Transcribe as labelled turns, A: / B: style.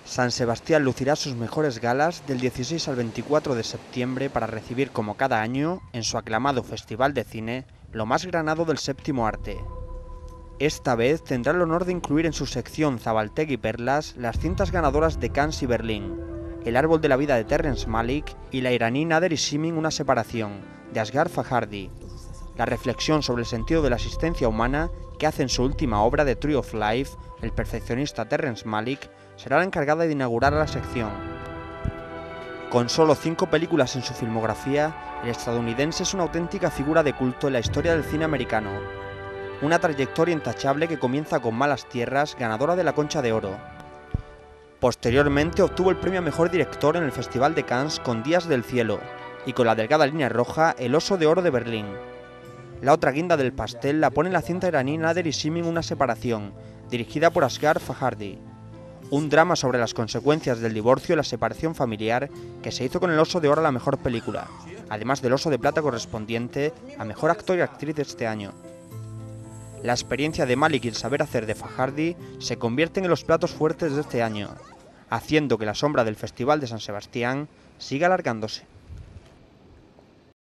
A: San Sebastián lucirá sus mejores galas del 16 al 24 de septiembre para recibir, como cada año, en su aclamado Festival de Cine, lo más granado del séptimo arte. Esta vez tendrá el honor de incluir en su sección Zabaltegui Perlas las cintas ganadoras de Cannes y Berlín, El árbol de la vida de Terrence Malick y la iraní Nader y Simin Una separación, de Asghar Farhadi. La reflexión sobre el sentido de la existencia humana que hace en su última obra The Tree of Life el perfeccionista Terrence Malick será la encargada de inaugurar la sección. Con solo 5 películas en su filmografía, el estadounidense es una auténtica figura de culto en la historia del cine americano. Una trayectoria intachable que comienza con Malas Tierras, ganadora de la Concha de Oro. Posteriormente obtuvo el premio a Mejor Director en el Festival de Cannes con Días del cielo, y con La delgada línea roja, el Oso de Oro de Berlín. La otra guinda del pastel la pone la cinta iraní Nader y Simin Una separación, dirigida por Asghar Farhadi. Un drama sobre las consecuencias del divorcio y la separación familiar que se hizo con el Oso de Oro a la mejor película, además del Oso de Plata correspondiente a Mejor Actor y Actriz de este año. La experiencia de Malick y el saber hacer de Farhadi se convierten en los platos fuertes de este año, haciendo que la sombra del Festival de San Sebastián siga alargándose.